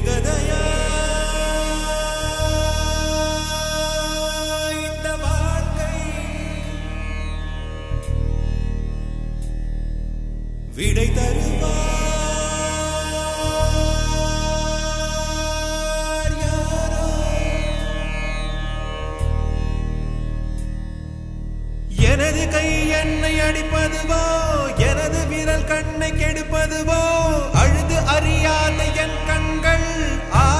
விடுகதையா இந்த வாழ்க்கை விடை தருவார் யாரோ எனது கை என்னை அடிப்பதுவோ எனது விரல் கண்ணை கெடுப்பதுவோ அழுது அறியாத என் கண்கள்